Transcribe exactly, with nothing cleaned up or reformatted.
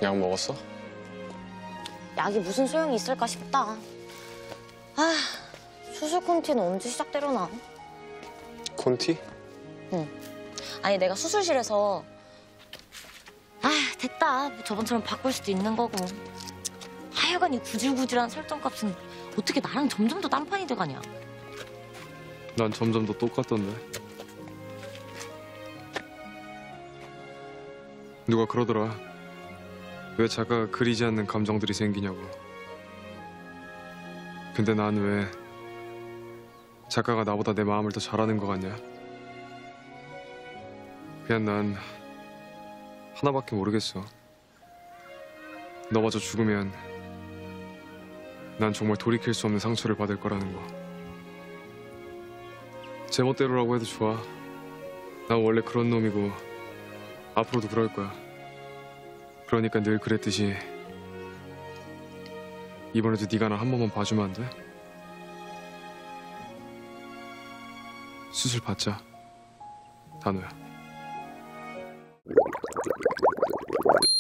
약 먹었어? 약이 무슨 소용이 있을까 싶다. 아, 수술 콘티는 언제 시작되려나? 콘티? 응. 아니, 내가 수술실에서 아, 됐다. 뭐 저번처럼 바꿀 수도 있는 거고. 하여간 이 구질구질한 설정값은 어떻게 나랑 점점 더 딴판이 돼가냐. 난 점점 더 똑같던데. 누가 그러더라. 왜 작가가 그리지 않는 감정들이 생기냐고. 근데 난 왜 작가가 나보다 내 마음을 더 잘 아는 것 같냐? 그냥 난 하나밖에 모르겠어. 너마저 죽으면 난 정말 돌이킬 수 없는 상처를 받을 거라는 거. 제멋대로라고 해도 좋아. 난 원래 그런 놈이고 앞으로도 그럴 거야. 그러니까 늘 그랬듯이 이번에도 네가 나 한 번만 봐주면 안 돼? 수술 받자, 단호야.